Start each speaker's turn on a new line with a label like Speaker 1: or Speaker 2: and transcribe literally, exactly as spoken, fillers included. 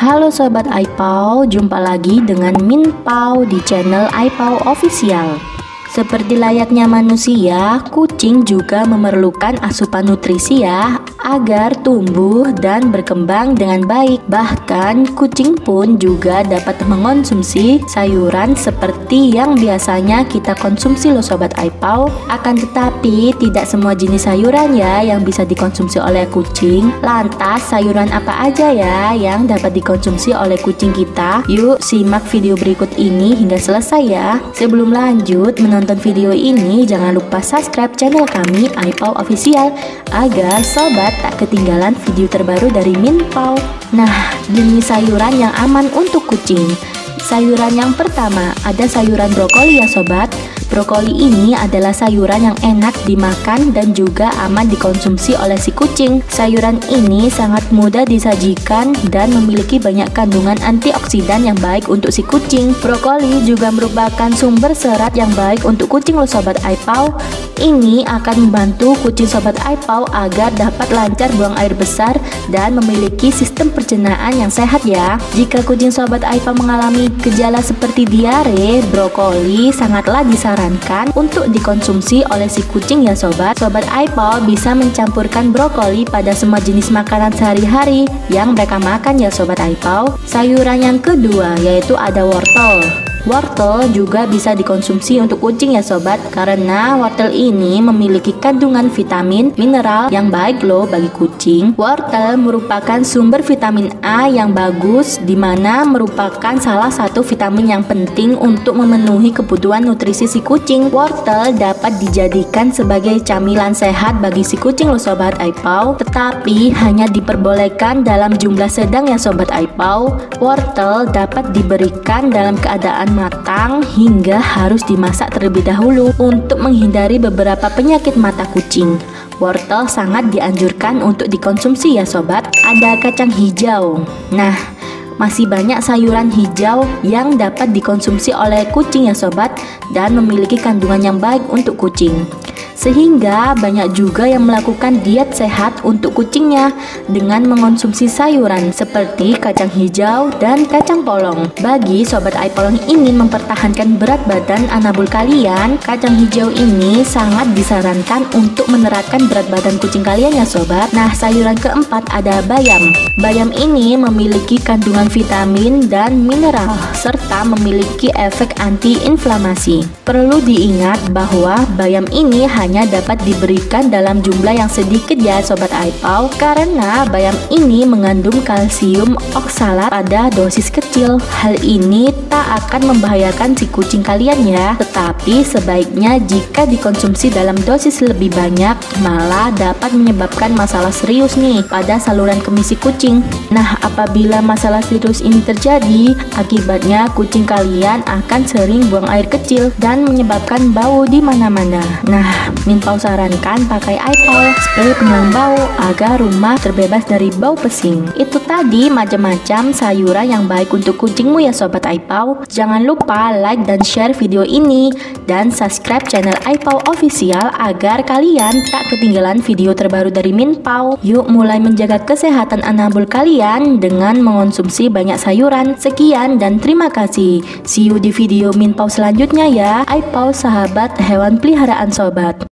Speaker 1: Halo Sobat iPaw, jumpa lagi dengan Min Paw di channel iPaw Official. Seperti layaknya manusia, kucing juga memerlukan asupan nutrisi ya, agar tumbuh dan berkembang dengan baik. Bahkan kucing pun juga dapat mengonsumsi sayuran seperti yang biasanya kita konsumsi loh Sobat iPaw. Akan tetapi tidak semua jenis sayuran ya yang bisa dikonsumsi oleh kucing. Lantas sayuran apa aja ya yang dapat dikonsumsi oleh kucing kita? Yuk simak video berikut ini hingga selesai ya. Sebelum lanjut menonton Nonton video ini, jangan lupa subscribe channel kami iPaw Official agar sobat tak ketinggalan video terbaru dari Min Paw. Nah, jenis sayuran yang aman untuk kucing. Sayuran yang pertama ada sayuran brokoli ya sobat. Brokoli ini adalah sayuran yang enak dimakan dan juga aman dikonsumsi oleh si kucing. Sayuran ini sangat mudah disajikan dan memiliki banyak kandungan antioksidan yang baik untuk si kucing. Brokoli juga merupakan sumber serat yang baik untuk kucing loh Sobat iPaw. Ini akan membantu kucing Sobat iPaw agar dapat lancar buang air besar dan memiliki sistem pencernaan yang sehat ya. Jika kucing Sobat iPaw mengalami gejala seperti diare, brokoli sangatlah disarankan untuk dikonsumsi oleh si kucing ya sobat. Sobat iPaw bisa mencampurkan brokoli pada semua jenis makanan sehari-hari yang mereka makan ya sobat iPaw. Sayuran yang kedua yaitu ada wortel. Wortel juga bisa dikonsumsi untuk kucing ya sobat, karena wortel ini memiliki kandungan vitamin, mineral yang baik loh bagi kucing. Wortel merupakan sumber vitamin A yang bagus, dimana merupakan salah satu vitamin yang penting untuk memenuhi kebutuhan nutrisi si kucing. Wortel dapat dijadikan sebagai camilan sehat bagi si kucing loh sobat iPaw, tetapi hanya diperbolehkan dalam jumlah sedang ya sobat iPaw. Wortel dapat diberikan dalam keadaan matang hingga harus dimasak terlebih dahulu untuk menghindari beberapa penyakit mata kucing. Wortel sangat dianjurkan untuk dikonsumsi ya sobat. Ada kacang hijau. Nah, masih banyak sayuran hijau yang dapat dikonsumsi oleh kucing ya sobat, dan memiliki kandungan yang baik untuk kucing. Sehingga banyak juga yang melakukan diet sehat untuk kucingnya dengan mengonsumsi sayuran seperti kacang hijau dan kacang polong. Bagi sobat iPaw yang ingin mempertahankan berat badan anabul kalian, kacang hijau ini sangat disarankan untuk menerapkan berat badan kucing kalian ya sobat. Nah, sayuran keempat ada bayam. Bayam ini memiliki kandungan vitamin dan mineral serta memiliki efek anti-inflamasi. Perlu diingat bahwa bayam ini hanya dapat diberikan dalam jumlah yang sedikit ya sobat iPaw, karena bayam ini mengandung kalsium oksalat pada dosis kecil. Hal ini tak akan membahayakan si kucing kalian ya, tetapi sebaiknya jika dikonsumsi dalam dosis lebih banyak malah dapat menyebabkan masalah serius nih pada saluran kemih si kucing. Nah, apabila masalah serius ini terjadi, akibatnya kucing kalian akan sering buang air kecil dan menyebabkan bau di mana-mana. Nah, Min Paw sarankan pakai iPaw spray penghilang bau agar rumah terbebas dari bau pesing. Itu tadi macam-macam sayuran yang baik untuk kucingmu ya sobat iPaw. Jangan lupa like dan share video ini dan subscribe channel iPaw Official agar kalian tak ketinggalan video terbaru dari Min Paw. Yuk mulai menjaga kesehatan anabul kalian dengan mengonsumsi banyak sayuran. Sekian dan terima kasih. See you di video Min Paw selanjutnya ya iPaw, sahabat hewan peliharaan sobat.